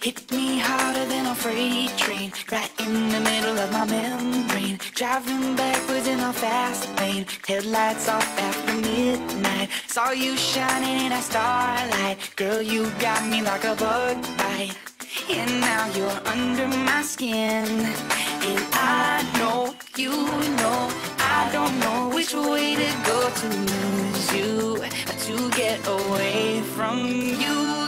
Hit me harder than a freight train, right in the middle of my membrane. Driving backwards in a fast lane, headlights off after midnight. Saw you shining in a starlight, girl, you got me like a bug bite. And now you're under my skin, and I know, you know, I don't know which way to go to lose you, to get away from you.